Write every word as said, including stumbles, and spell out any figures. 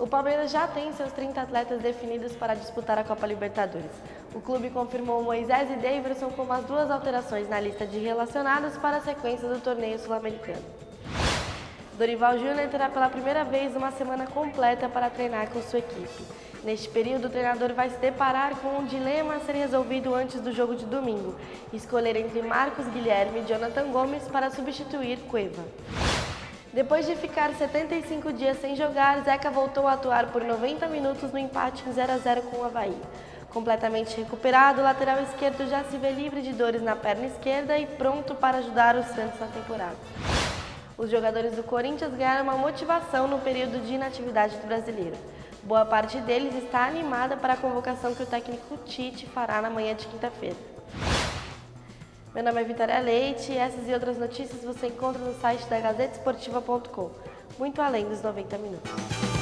O Palmeiras já tem seus trinta atletas definidos para disputar a Copa Libertadores. O clube confirmou Moisés e Daverson como as duas alterações na lista de relacionados para a sequência do torneio sul-americano. Dorival Júnior terá pela primeira vez uma semana completa para treinar com sua equipe. Neste período, o treinador vai se deparar com um dilema a ser resolvido antes do jogo de domingo: escolher entre Marcos Guilherme e Jonathan Gomes para substituir Cueva. Depois de ficar setenta e cinco dias sem jogar, Zeca voltou a atuar por noventa minutos no empate em zero a zero com o Avaí. Completamente recuperado, o lateral esquerdo já se vê livre de dores na perna esquerda e pronto para ajudar o Santos na temporada. Os jogadores do Corinthians ganharam uma motivação no período de inatividade do brasileiro. Boa parte deles está animada para a convocação que o técnico Tite fará na manhã de quinta-feira. Meu nome é Vitória Leite e essas e outras notícias você encontra no site da Gazeta Esportiva ponto com, muito além dos noventa minutos.